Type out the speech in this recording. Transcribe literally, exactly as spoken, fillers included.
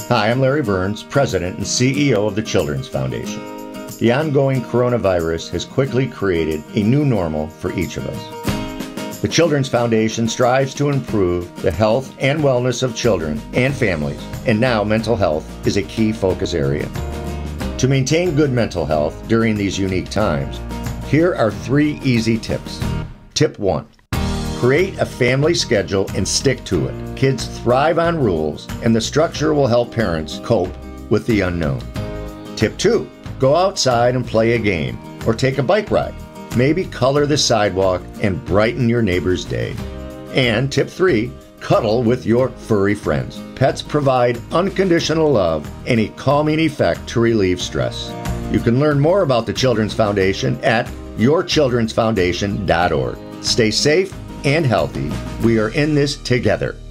Hi, I'm Larry Burns, President and C E O of the Children's Foundation. The ongoing coronavirus has quickly created a new normal for each of us. The Children's Foundation strives to improve the health and wellness of children and families, and now mental health is a key focus area. To maintain good mental health during these unique times, here are three easy tips. Tip one. Create a family schedule and stick to it. Kids thrive on rules, and the structure will help parents cope with the unknown. Tip two. Go outside and play a game, or take a bike ride. Maybe color the sidewalk and brighten your neighbor's day. And tip three. Cuddle with your furry friends. Pets provide unconditional love and a calming effect to relieve stress. You can learn more about the Children's Foundation at your children's foundation dot org. Stay safe and healthy. We are in this together.